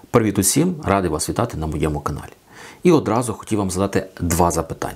Привіт усім, радий вас вітати на моєму каналі. І одразу хотів вам задати два запитання.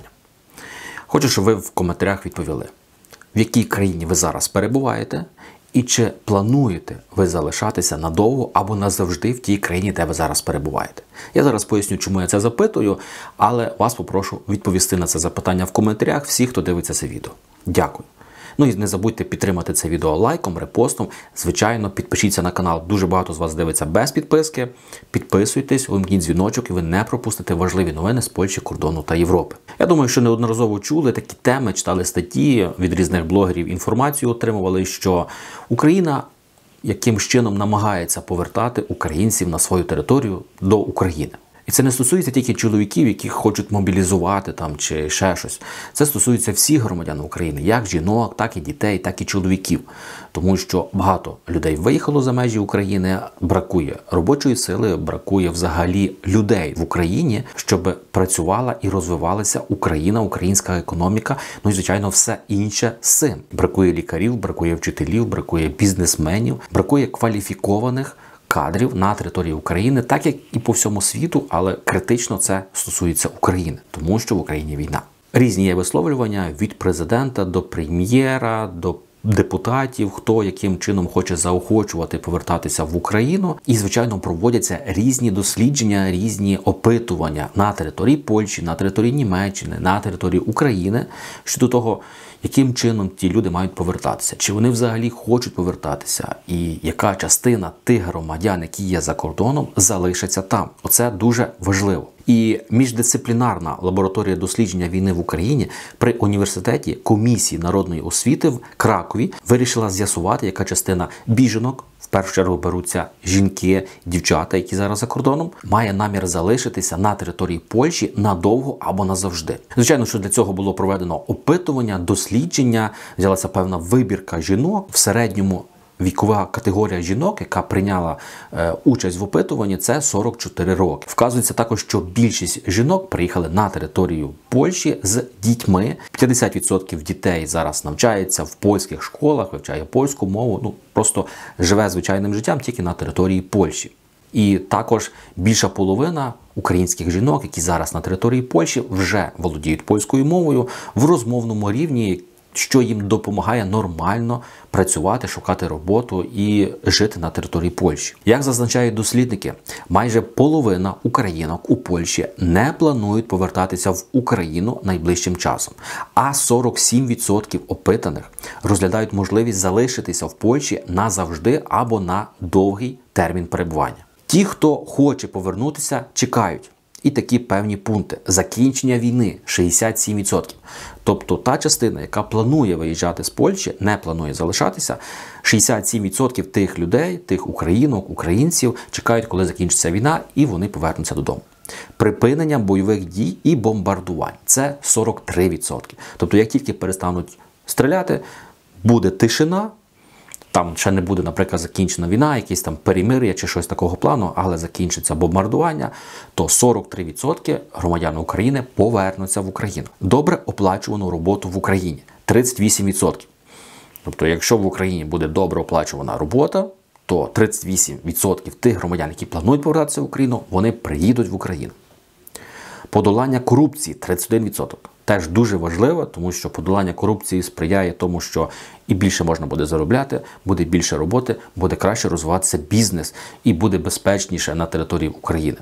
Хочу, щоб ви в коментарях відповіли, в якій країні ви зараз перебуваєте і чи плануєте ви залишатися надовго або назавжди в тій країні, де ви зараз перебуваєте. Я зараз поясню, чому я це запитую, але вас попрошу відповісти на це запитання в коментарях всі, хто дивиться це відео. Дякую. Ну і не забудьте підтримати це відео лайком, репостом. Звичайно, підпишіться на канал. Дуже багато з вас дивиться без підписки. Підписуйтесь, вимкніть дзвіночок і ви не пропустите важливі новини з Польщі, кордону та Європи. Я думаю, що неодноразово чули такі теми, читали статті від різних блогерів, інформацію отримували, що Україна якимсь чином намагається повертати українців на свою територію до України. І це не стосується тільки чоловіків, яких хочуть мобілізувати там чи ще щось. Це стосується всіх громадян України, як жінок, так і дітей, так і чоловіків. Тому що багато людей виїхало за межі України, бракує робочої сили, бракує взагалі людей в Україні, щоб працювала і розвивалася Україна, українська економіка, ну і, звичайно, все інше з цим. Бракує лікарів, бракує вчителів, бракує бізнесменів, бракує кваліфікованих кадрів на території України, так як і по всьому світу, але критично це стосується України, тому що в Україні війна. Різні є висловлювання від президента до прем'єра, до депутатів, хто яким чином хоче заохочувати повертатися в Україну. І, звичайно, проводяться різні дослідження, різні опитування на території Польщі, на території Німеччини, на території України щодо того, яким чином ті люди мають повертатися, чи вони взагалі хочуть повертатися, і яка частина тих громадян, які є за кордоном, залишаться там. Оце дуже важливо. І міждисциплінарна лабораторія дослідження війни в Україні при університеті комісії народної освіти в Кракові вирішила з'ясувати, яка частина біженок, в першу чергу беруться жінки, дівчата, які зараз за кордоном, має намір залишитися на території Польщі надовго або назавжди. Звичайно, що для цього було проведено опитування, дослідження, взялася певна вибірка жінок. В середньому вікова категорія жінок, яка прийняла участь в опитуванні, це 44 роки. Вказується також, що більшість жінок приїхали на територію Польщі з дітьми. 50% дітей зараз навчається в польських школах, вивчає польську мову, просто живе звичайним життям тільки на території Польщі. І також більша половина українських жінок, які зараз на території Польщі, вже володіють польською мовою в розмовному рівні, що їм допомагає нормально працювати, шукати роботу і жити на території Польщі. Як зазначають дослідники, майже половина українок у Польщі не планують повертатися в Україну найближчим часом, а 47% опитаних розглядають можливість залишитися в Польщі назавжди або на довгий термін перебування. Ті, хто хоче повернутися, чекають. І такі певні пункти. Закінчення війни – 67%. Тобто та частина, яка планує виїжджати з Польщі, не планує залишатися, 67% тих людей, тих українок, українців чекають, коли закінчиться війна, і вони повернуться додому. Припинення бойових дій і бомбардувань – це 43%. Тобто як тільки перестануть стріляти, буде тишина, там ще не буде, наприклад, закінчена війна, якісь там перемир'я чи щось такого плану, але закінчиться бомбардування, то 43% громадян України повернуться в Україну. Добре оплачувану роботу в Україні – 38%. Тобто, якщо в Україні буде добре оплачувана робота, то 38% тих громадян, які планують повертатися в Україну, вони приїдуть в Україну. Подолання корупції – 31%. Теж дуже важливо, тому що подолання корупції сприяє тому, що і більше можна буде заробляти, буде більше роботи, буде краще розвиватися бізнес і буде безпечніше на території України.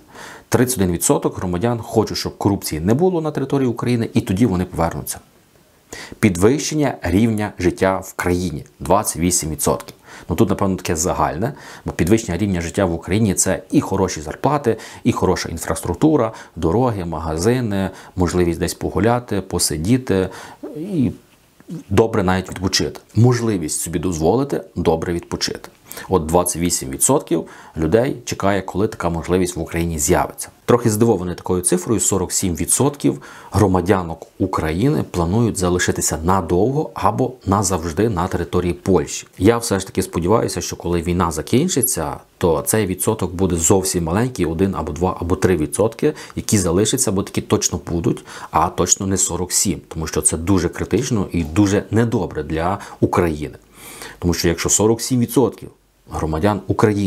31% громадян хочуть, щоб корупції не було на території України, і тоді вони повернуться. Підвищення рівня життя в країні – 28%. Тут, напевно, таке загальне, бо підвищення рівня життя в Україні – це і хороші зарплати, і хороша інфраструктура, дороги, магазини, можливість десь погуляти, посидіти і добре навіть відпочити. Можливість собі дозволити добре відпочити. От 28% людей чекає, коли така можливість в Україні з'явиться. Трохи здивований такою цифрою, 47% громадянок України планують залишитися надовго або назавжди на території Польщі. Я все ж таки сподіваюся, що коли війна закінчиться, то цей відсоток буде зовсім маленький, 1 або 2 або 3%, які залишаться, бо такі точно будуть, а точно не 47%, тому що це дуже критично і дуже недобре для України. Тому що якщо 47% громадян України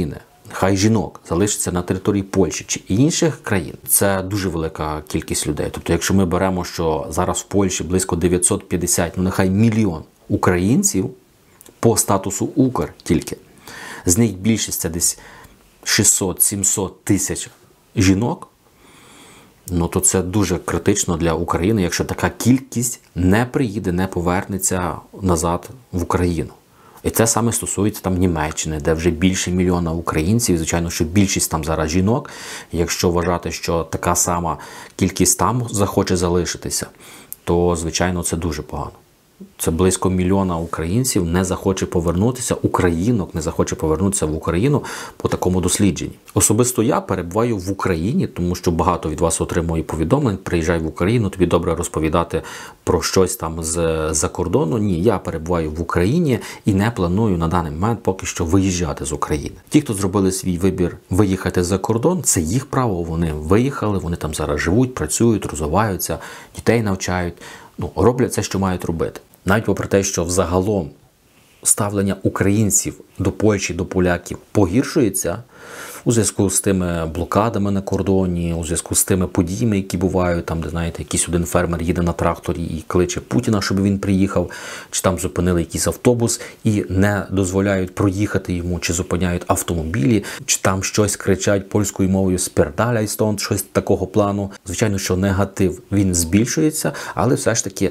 нехай жінок залишиться на території Польщі чи інших країн, це дуже велика кількість людей. Тобто, якщо ми беремо, що зараз в Польщі близько 950, ну нехай мільйон українців по статусу Укр тільки, з них більшість це десь 600-700 тисяч жінок, ну то це дуже критично для України, якщо така кількість не приїде, не повернеться назад в Україну. І це саме стосується там Німеччини, де вже більше мільйона українців. Звичайно, що більшість там зараз жінок. Якщо вважати, що така сама кількість там захоче залишитися, то, звичайно, це дуже погано. Це близько мільйона українців не захоче повернутися, українок не захоче повернутися в Україну по такому дослідженні. Особисто я перебуваю в Україні, тому що багато від вас отримує повідомлень, приїжджай в Україну, тобі добре розповідати про щось там з-за кордону. Ні, я перебуваю в Україні і не планую на даний момент поки що виїжджати з України. Ті, хто зробили свій вибір виїхати за кордон, це їх право, вони виїхали, вони там зараз живуть, працюють, розвиваються, дітей навчають, роблять це, що мають робити. Навіть попри те, що взагалом ставлення українців до Польщі, до поляків погіршується у зв'язку з тими блокадами на кордоні, у зв'язку з тими подіями, які бувають, там, де, знаєте, якийсь один фермер їде на тракторі і кличе Путіна, щоб він приїхав, чи там зупинили якийсь автобус і не дозволяють проїхати йому, чи зупиняють автомобілі, чи там щось кричать польською мовою «спірдаляй стонт», щось такого плану. Звичайно, що негатив, він збільшується, але все ж таки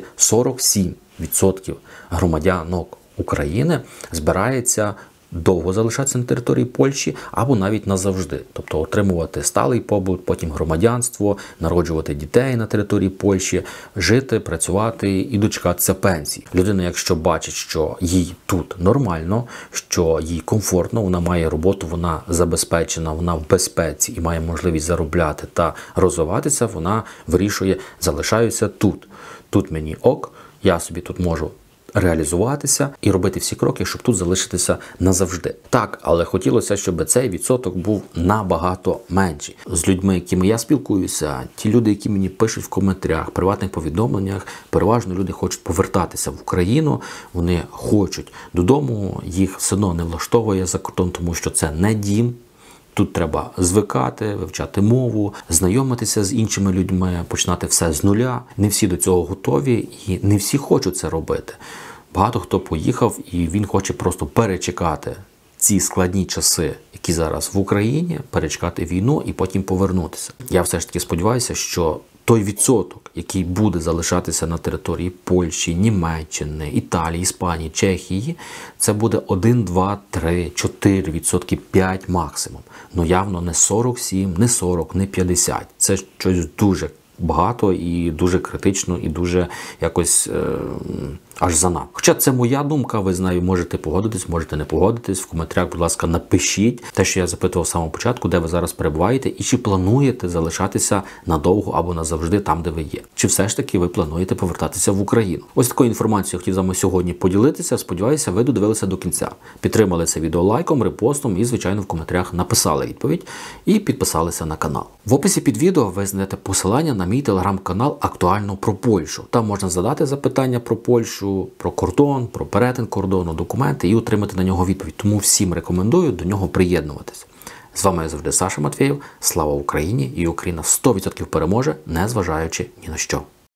47% громадянок України збирається довго залишатися на території Польщі або навіть назавжди. Тобто отримувати сталий побут, потім громадянство, народжувати дітей на території Польщі, жити, працювати і дочекатися пенсії. Людина, якщо бачить, що їй тут нормально, що їй комфортно, вона має роботу, вона забезпечена, вона в безпеці і має можливість заробляти та розвиватися, вона вирішує, залишаюся тут. Тут мені ок, я собі тут можу реалізуватися і робити всі кроки, щоб тут залишитися назавжди. Так, але хотілося, щоб цей відсоток був набагато менший. З людьми, якими я спілкуюся, ті люди, які мені пишуть в коментарях, приватних повідомленнях, переважно люди хочуть повертатися в Україну, вони хочуть додому, їх все одно не влаштовує за кордон, тому що це не дім. Тут треба звикати, вивчати мову, знайомитися з іншими людьми, починати все з нуля. Не всі до цього готові і не всі хочуть це робити. Багато хто поїхав і він хоче просто перечекати ці складні часи, які зараз в Україні, перечекати війну і потім повернутися. Я все ж таки сподіваюся, що той відсоток, який буде залишатися на території Польщі, Німеччини, Італії, Іспанії, Чехії, це буде 1, 2, 3, 4 відсотки, 5 максимум. Ну явно не 47, не 40, не 50. Це щось дуже багато і дуже критично, і дуже якось аж занадто. Хоча це моя думка, ви з нею можете погодитись, можете не погодитись. В коментарях, будь ласка, напишіть те, що я запитував з самого початку, де ви зараз перебуваєте і чи плануєте залишатися надовго або назавжди там, де ви є. Чи все ж таки ви плануєте повертатися в Україну? Ось такою інформацією хотів з вами сьогодні поділитися. Сподіваюся, ви додивилися до кінця. Підтримали це відео лайком, репостом і, звичайно, в коментарях написали відповідь і підписалися на канал. В описі під відео ви знайдете посилання на мій телеграм-канал «Актуально про Польщу». Там можна задати запитання про Польщу, про кордон, про перетин кордону, документи і отримати на нього відповідь. Тому всім рекомендую до нього приєднуватися. З вами я завжди Саша Матвєєв. Слава Україні! І Україна 100% переможе, незважаючи ні на що.